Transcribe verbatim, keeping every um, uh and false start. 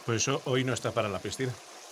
Por eso hoy no está para la piscina.